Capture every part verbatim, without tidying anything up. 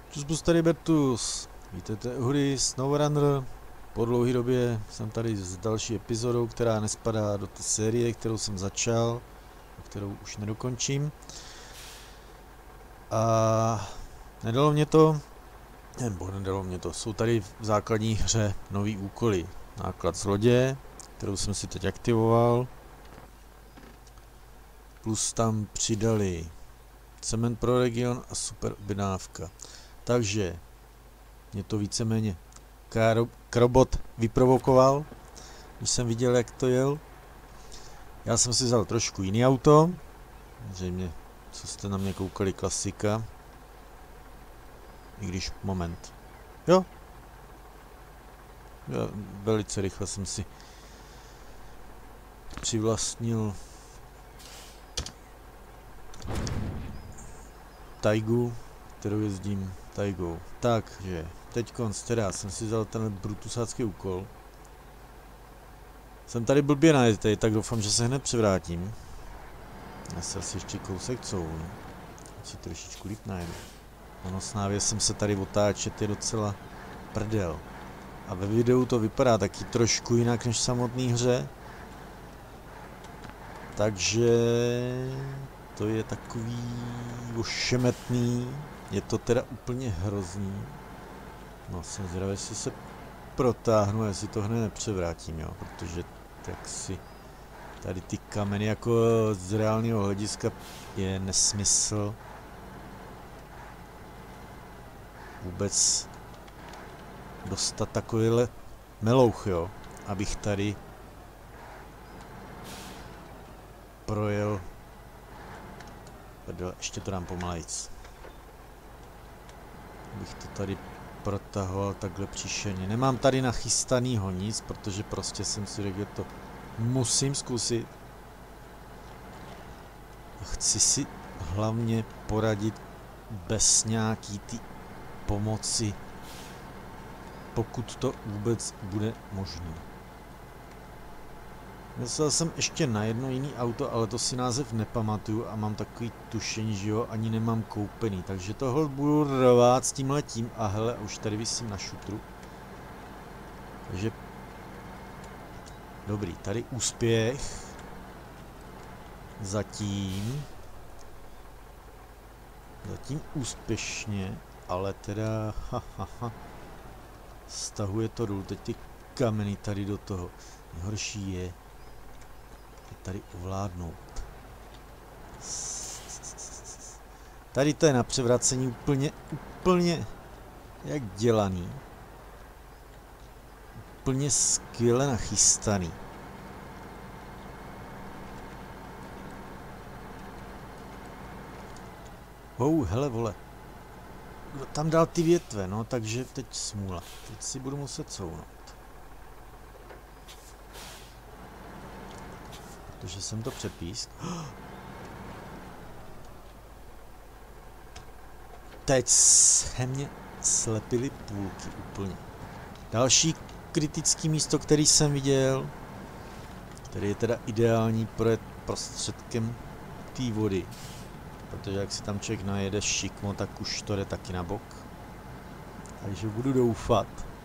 Čus, tady Bertus. Vítejte u hry SnowRunner. Po dlouhé době jsem tady s další epizodou, která nespadá do té série, kterou jsem začal, kterou už nedokončím. A nedalo mě to, nebo nedalo mě to, jsou tady v základní hře nový úkoly. Náklad z lodě, kterou jsem si teď aktivoval. Plus tam přidali cement pro region a super objednávka. Takže mě to víceméně Krobot vyprovokoval, když jsem viděl, jak to jel. Já jsem si vzal trošku jiný auto. Zřejmě, co jste na mě koukali, klasika. I když, moment. Jo. Já velice rychle jsem si přivlastnil Taigu, kterou jezdím Taigou. Takže teď konc, teda jsem si vzal ten brutusácký úkol. Jsem tady blbě najetej, tak doufám, že se hned převrátím. Já se asi ještě kousek couvnu. Ať si trošičku líp najedu. Ono s návěsem se tady otáčet je docela prdel. A ve videu to vypadá taky trošku jinak než v samotné hře. Takže to je takový ošemetný. Je to teda úplně hrozný. No, jsem zvědavý, jestli se protáhnu, jestli to hned nepřevrátím, jo, protože tak si tady ty kameny jako z reálného hlediska je nesmysl vůbec dostat takovýhle melouch, jo, abych tady projel. Pardon, ještě to dám pomalejc. Abych to tady protahoval takhle příšerně. Nemám tady nachystanýho nic, protože prostě jsem si řekl, že to musím zkusit. Chci si hlavně poradit bez nějaký ty pomoci, pokud to vůbec bude možné. Myslel jsem ještě na jedno jiný auto, ale to si název nepamatuju a mám takový tušení, že jo, ani nemám koupený. Takže tohle budu rvát s tímhletím a hele, už tady visím na šutru. Takže dobrý, tady úspěch. Zatím. Zatím úspěšně, ale teda ha, ha, ha. Stahuje to dolů, teď ty kameny tady do toho. Nejhorší je tady ovládnout. Tady to je na převracení úplně, úplně jak dělaný. Úplně skvěle nachystaný. Oh, hele vole. Kdo tam dal ty větve, no, takže teď smůla. Teď si budu muset counout. Protože jsem to přepísk. Teď se mě slepily půlky úplně. Další kritický místo, který jsem viděl, který je teda ideální pro jet prostředkem té vody. Protože jak si tam člověk najede šikmo, tak už to jde taky na bok. Takže budu doufat.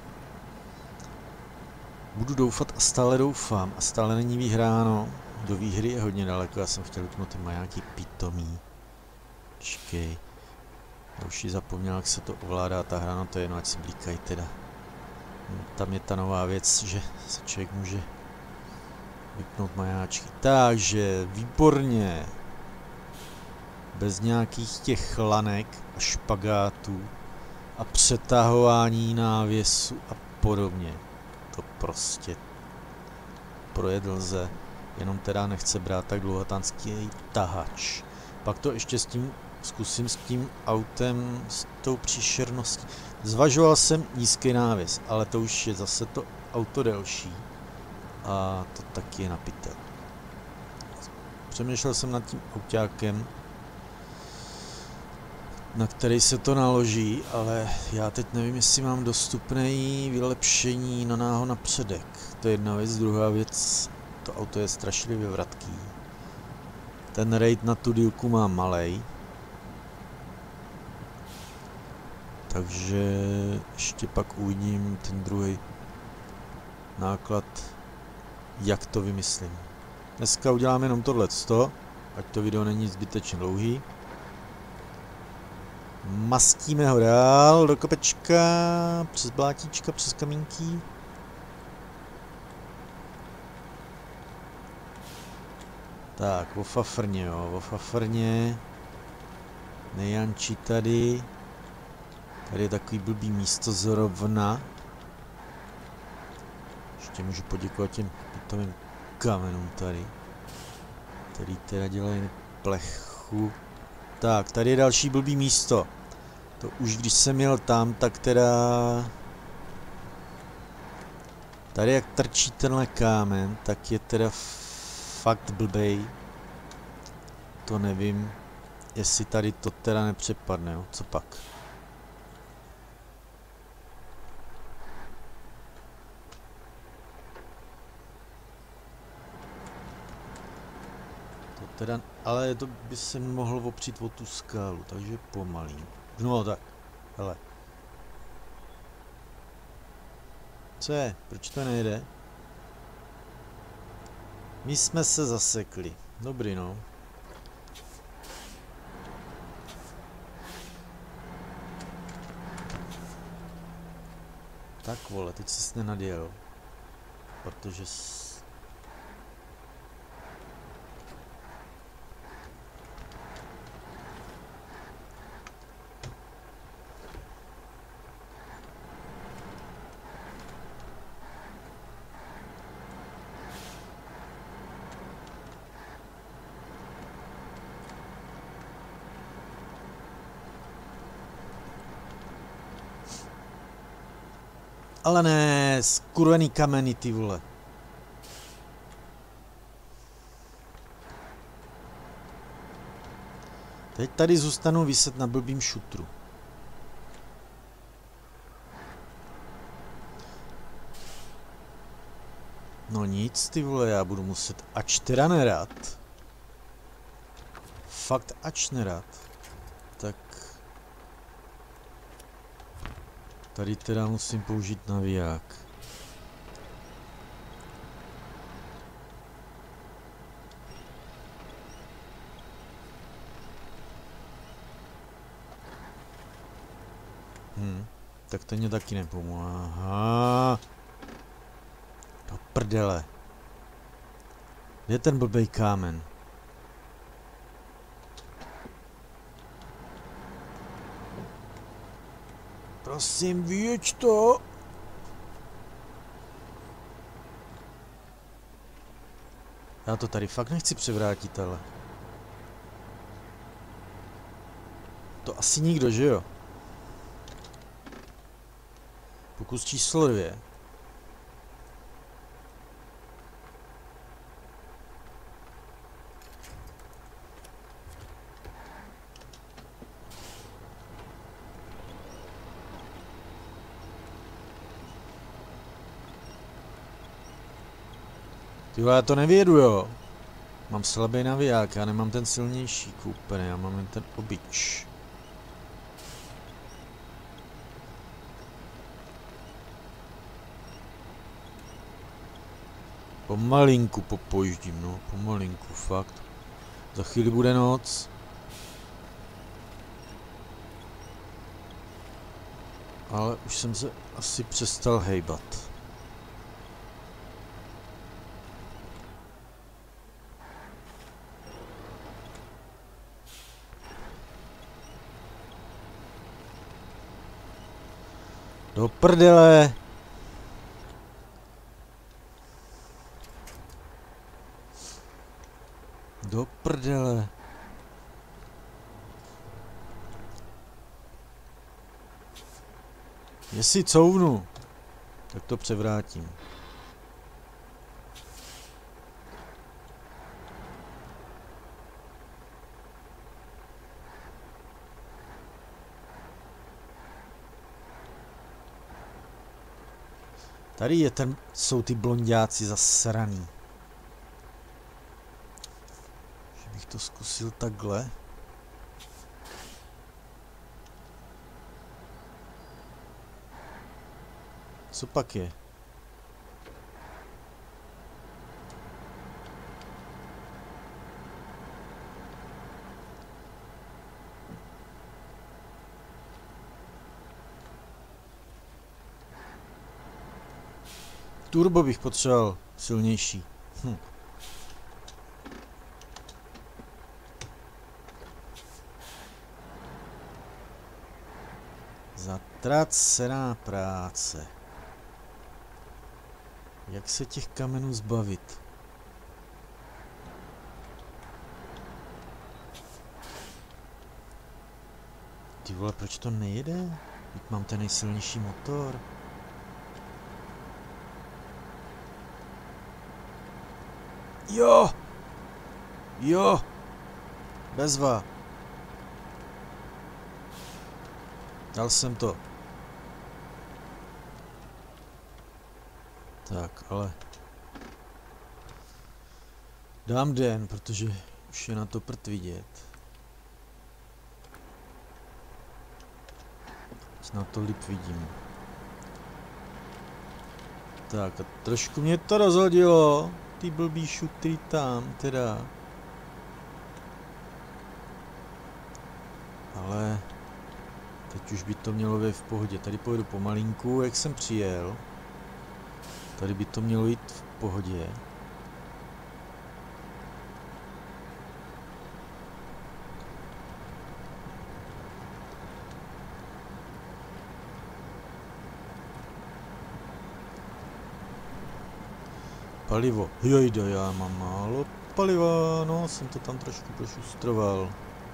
Budu doufat a stále doufám. A stále není vyhráno. Do výhry je hodně daleko, já jsem chtěl vypnout ty majáky pitomí. Čekej. Já už ji zapomněl, jak se to ovládá ta hra, no to je jedno, ať si blíkají teda. Tam je ta nová věc, že se člověk může vypnout majáčky. Takže, výborně. Bez nějakých těch lanek a špagátů a přetahování návěsu a podobně. To prostě projet lze. Jenom teda nechce brát tak dlouhatánský tahač. Pak to ještě s tím zkusím s tím autem, s tou příšerností. Zvažoval jsem nízký návěs, ale to už je zase to auto delší. A to taky je na pytel. Přemýšlel jsem nad tím autákem, na který se to naloží, ale já teď nevím, jestli mám dostupné vylepšení na náho na předek. To je jedna věc, druhá věc, to auto je strašlivě vratký. Ten raid na tu dílku mám malej. Takže ještě pak uvidím ten druhý náklad, jak to vymyslím. Dneska udělám jenom tohleto, ať to video není zbytečně dlouhý. Mastíme ho dál do kopečka, přes blátíčka, přes kamínky. Tak, o fafrně, jo, o fafrně. Nejančí tady. Tady je takový blbý místo zrovna. Ještě můžu poděkovat těm pitomým kamenům tady, který teda dělají plechu. Tak, tady je další blbý místo. To už když jsem jel tam, tak teda... Tady jak trčí tenhle kámen, tak je teda fakt blbej. To nevím, jestli tady to teda nepřepadne, jo? Co pak? To teda, ale to by se mohlo opřít o tu skálu, takže pomalý. No tak, hele. Co je? Proč to nejde? My jsme se zasekli. Dobrý, no. Tak vole, teď jsi nenadjel. Protože s... Ale ne, skurvený kameny, ty vole. Teď tady zůstanu viset na blbým šutru. No nic, ty vole, já budu muset, ač teda nerad. Fakt ač nerad. Tak... Tady teda musím použít naviják. Hm, tak to mě taky nepomůže. Aha. Do prdele. Kde je ten blbej kámen? Prosím, vyjeď to! Já to tady fakt nechci převrátit, ale... To asi nikdo, že jo? Pokus číslo dvě. Tyhle, já to nevědu, jo. Mám slabý naviják, já nemám ten silnější koupený, já mám jen ten obyč. Pomalinku popojíždím, no, pomalinku, fakt. Za chvíli bude noc. Ale už jsem se asi přestal hejbat. Do prdele! Do prdele! Jestli couvnu, tak to převrátím. Tady je ten, jsou ty blonďáci zasraný. Že bych to zkusil takhle. Co pak je? Turbo bych potřeboval silnější. Hm. Zatracená práce. Jak se těch kamenů zbavit? Ty vole, proč to nejede? Teď mám ten nejsilnější motor. Jo! Jo! Bezva. Dal jsem to. Tak, ale... Dám den, protože už je na to prd vidět. Na to líp vidím. Tak a trošku mě to rozhodilo. Ty blbý šutry tam, teda. Ale... Teď už by to mělo být v pohodě. Tady pojedu pomalinku, jak jsem přijel. Tady by to mělo jít v pohodě. Palivo. Jojda, já mám málo paliva, no, jsem to tam trošku prošustroval.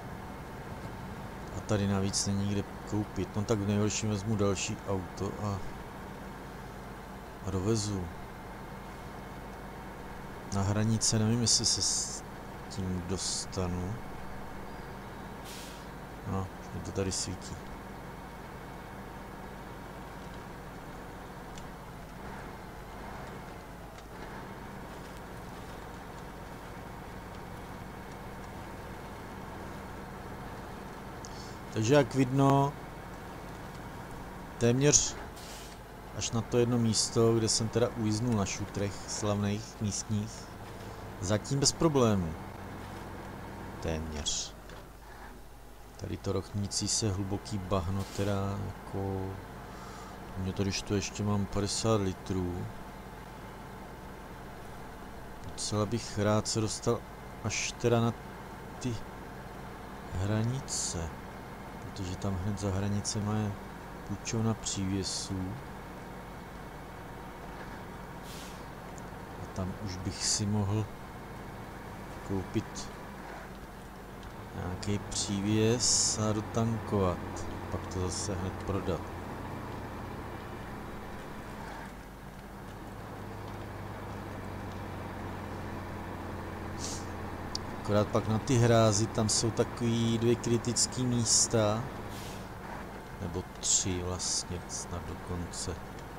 A tady navíc není kde koupit, no tak v nejhorším vezmu další auto a, a dovezu. Na hranice nevím, jestli se s tím dostanu. No, mě to tady svítí. Takže jak vidno, téměř až na to jedno místo, kde jsem teda ujízdnul na šutrech slavných místních, zatím bez problémů. Téměř. Tady to rochnící se hluboký bahno, teda jako... Mě to, když to ještě mám padesát litrů. Docela bych rád se dostal až teda na ty hranice. Protože tam hned za hranicema je půjčovna přívěsů. A tam už bych si mohl koupit nějaký přívěs a dotankovat. Pak to zase hned prodat. Akorát pak na ty hrázy tam jsou takový dvě kritické místa. Nebo tři vlastně, snad dokonce.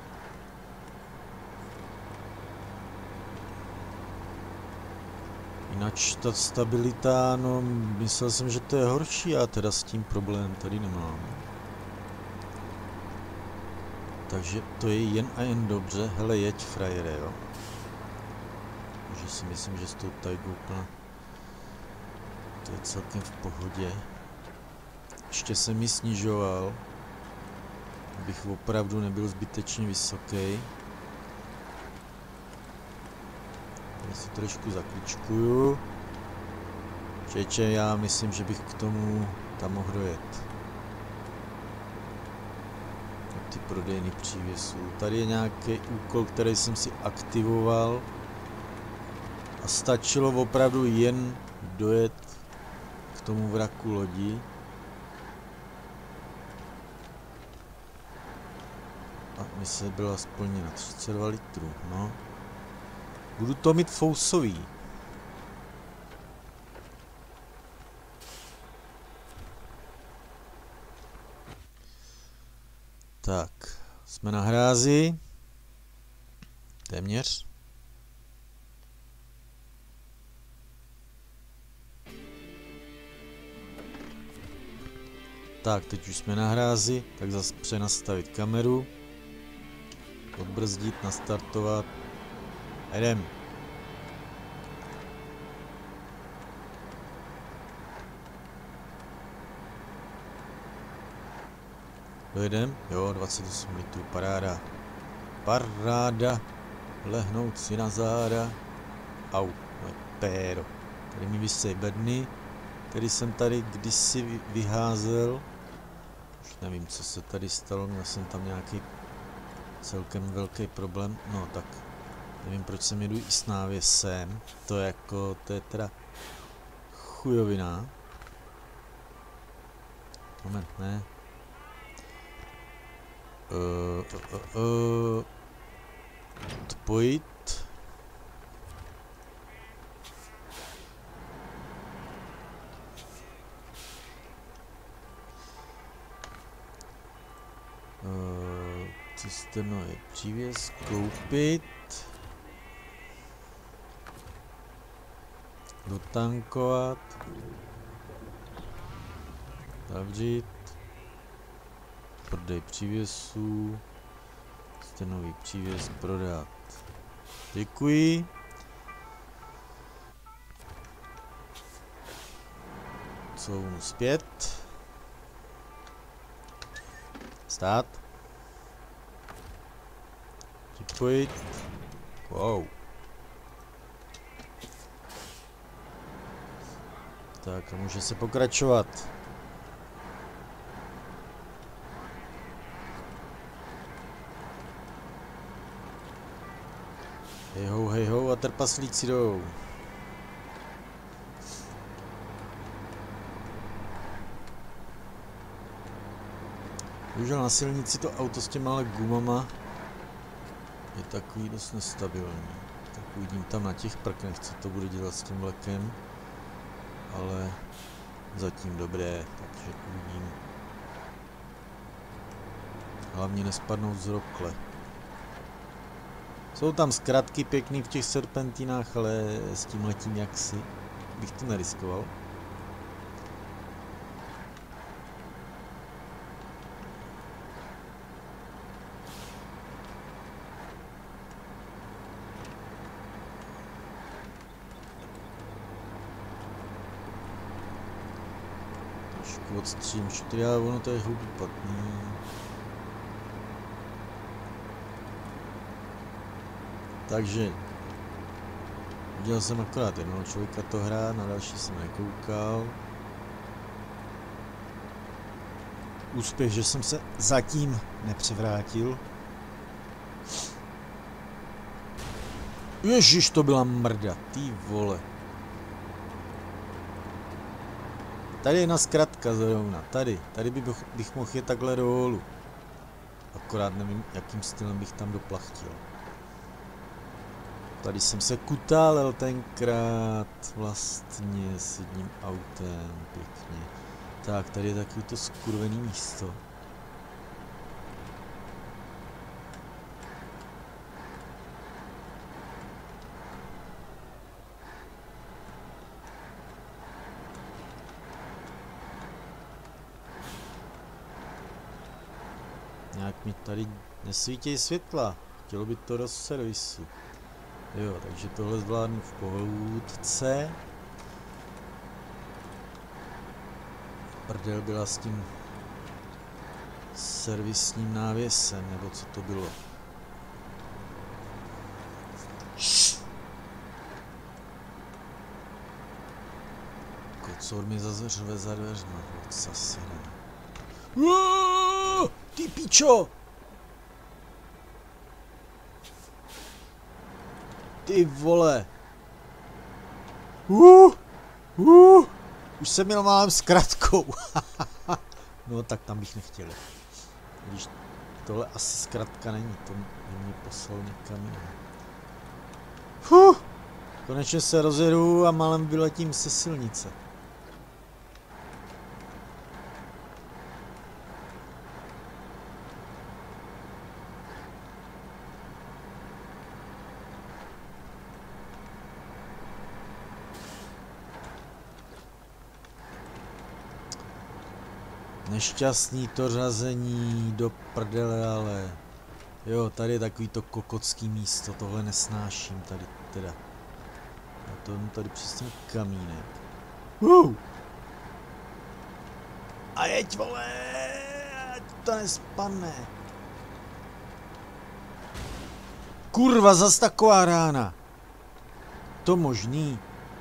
Jinak ta stabilita, no myslel jsem, že to je horší, a teda s tím problém tady nemám. Takže to je jen a jen dobře, hele jeď frajere, jo. Takže si myslím, že s tou Taigou plná. To je celkem v pohodě. Ještě jsem mi snižoval, abych opravdu nebyl zbytečně vysoký. Já si trošku zakličkuju. Čeče, já myslím, že bych k tomu tam mohl dojet. Ty prodejny přívěsů. Tady je nějaký úkol, který jsem si aktivoval. A stačilo opravdu jen dojet k tomu vraku lodi. A mise byla splněna třicet dva litrů, no. Budu to mít fousový. Tak, jsme na hrázi. Téměř. Tak, teď už jsme na hrázi, tak zase přenastavit kameru. odbrzdit, nastartovat. Jedem. Dojedem? Jo, dvacet osm litrů, paráda. Paráda. Lehnout si na záda. Au, moje péro. Tady mi vysej bedny, který jsem tady kdysi vyházel. Už nevím, co se tady stalo, měl jsem tam nějaký celkem velký problém. No tak, nevím, proč jsem jedu i s návěsem. To je jako, to je teda chujovina. Moment, ne. Uh, uh, uh, uh. Odpojit. Uh, systémový přívěs koupit. Dotankovat. Zavřít. Prodej přívěsů. Systémový přívěs prodat. Děkuji. Couvnu zpět. Stát. Připojit. Wow. Tak a může se pokračovat. Hej ho, hej ho a trpaslíci jdou. Bohužel na silnici to auto s těma ale gumama je takový dost nestabilní. Tak uvidím tam na těch prknech, co to bude dělat s tím vlekem. Ale zatím dobré, takže uvidím. Hlavně nespadnout z rokle. Jsou tam zkratky pěkný v těch serpentinách, ale s tím letím jaksi bych to neriskoval. Trošku odstřím čtyři, ale ono to je hlubu patný. Takže viděl jsem akorát jednoho člověka to hrát, na další jsem nekoukal. Úspěch, že jsem se zatím nepřevrátil. Ježiš, to byla mrda, ty vole. Tady je jedna zkratka zrovna, tady, tady bych, bych mohl jet takhle dolů. Akorát nevím, jakým stylem bych tam doplachtil. Tady jsem se kutálel tenkrát vlastně s jedním autem, pěkně. Tak, tady je takový to skurvený místo. Nějak mi tady nesvítějí světla, chtělo by to do servisu. Jo, takže tohle zvládnu v pohoudce. Prdel byla s tím servisním návěsem, nebo co to bylo. Kocour mi zase řve za dveřma, odsasene. Ty pičo! Ty vole. Uh, uh, už jsem měl málem s kratkou. No tak tam bych nechtěl. Když tohle asi zkratka není, to mě poslal někam jinam. Uh, konečně se rozjedu a málem vyletím se silnice. Nešťastný to řazení do prdele, ale Jo, tady je takový to kokocký místo, tohle nesnáším tady teda. A to tady přes ten kamínek. Uh! A jeď, vole, ať to nespadne. Kurva, zas taková rána. To možný.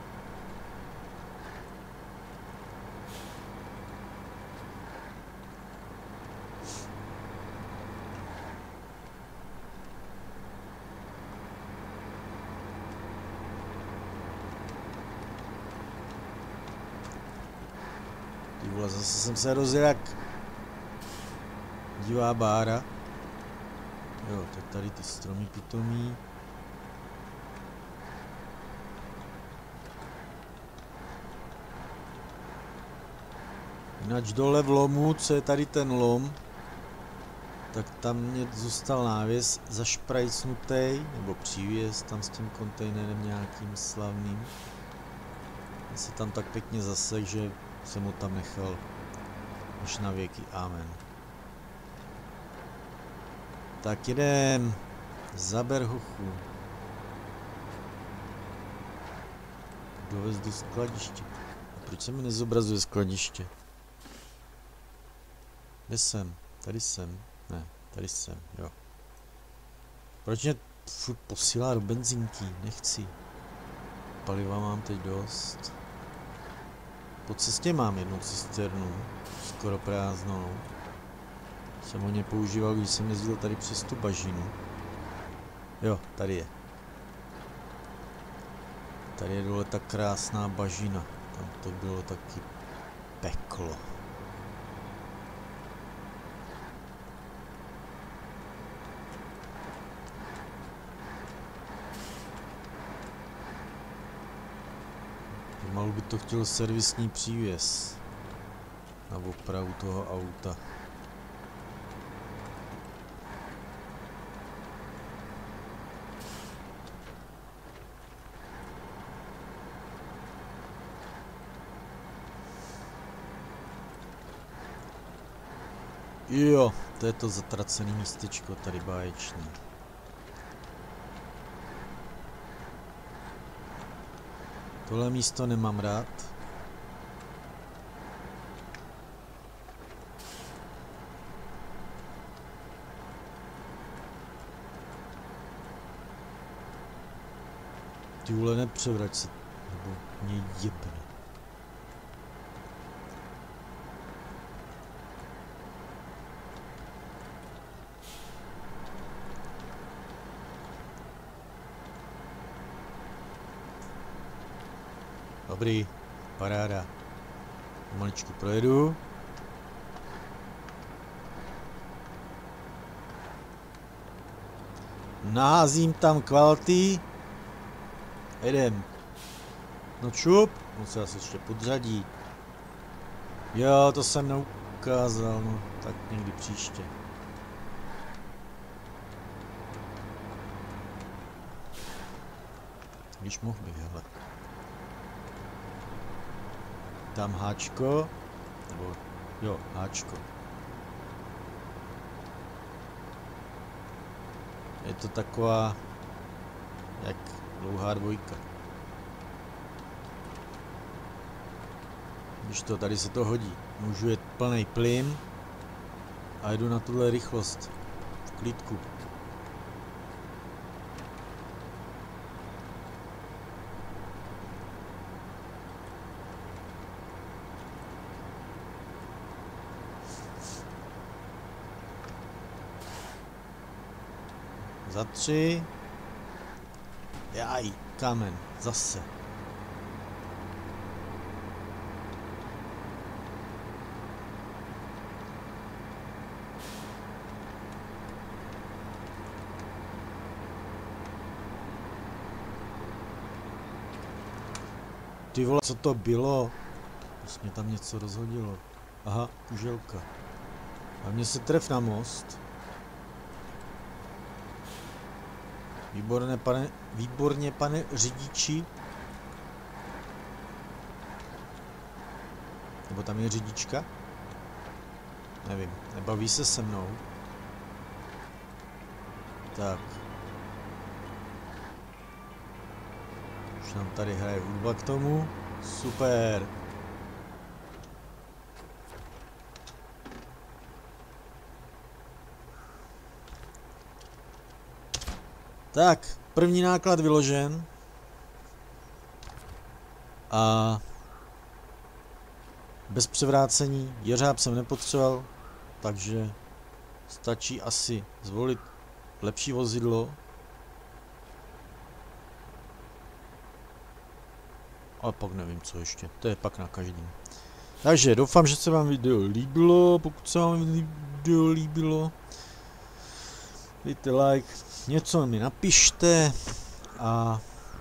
Ty vole, zase jsem se rozjel jak divá bára. Jo, tak tady ty stromy pitomí. Jinak dole v lomu, co je tady ten lom, tak tam mě zůstal návěs zašprajcnutý, nebo přívěs tam s tím kontejnerem nějakým slavným. Já se tam tak pěkně zasek, že jsem ho tam nechal až na věky. Amen. Tak jdem. Zaber hochu. Dovez do skladiště. A proč se mi nezobrazuje skladiště? Kde jsem? Tady jsem. Ne, tady jsem, jo. Proč mě furt posílá do benzinky? Nechci. Paliva mám teď dost. Po cestě mám jednu cisternu, skoro prázdnou. Jsem ho nepoužíval, když jsem jezdil tady přes tu bažinu. Jo, tady je. Tady je dole ta krásná bažina. Tam to bylo taky peklo. Pomalu by to chtěl servisní přívěs na opravu toho auta. Jo, to je to zatracené místečko tady báječný. Tohle místo nemám rád. Ty vole, nepřevrať se, nebo mě jebne. Dobrý, paráda. Maličku projedu. Naházím tam kvality. Jedem. No čup, on se asi ještě podřadí. Jo, to jsem neukázal, no tak někdy příště. Když mohl bych, hele. Tam háčko, nebo jo, háčko. Je to taková, jak dlouhá dvojka. Když to, tady se to hodí. Můžu jet plnej plyn a jedu na tuhle rychlost. V klidku. Za tři. Jaj, kámen, zase. Ty vole, co to bylo? Prostě mě tam něco rozhodilo. Aha, kuželka. A mě se tref na most. Výborné, pane, výborně, pane řidiči. Nebo tam je řidička? Nevím, nebaví se se mnou. Tak. Už nám tady hraje hudba k tomu. Super. Tak, první náklad vyložen. A bez převrácení jeřáb jsem nepotřeboval, takže stačí asi zvolit lepší vozidlo. Ale pak nevím co ještě, to je pak na každém. Takže doufám, že se vám video líbilo, pokud se vám video líbilo, dejte like, něco mi napište a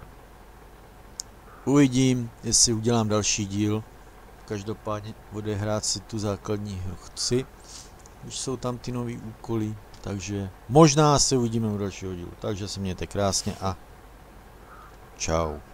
uvidím, jestli udělám další díl. Každopádně odehrát si tu základní hru chci, když jsou tam ty nový úkoly, takže možná se uvidíme u dalšího dílu. Takže se mějte krásně a čau.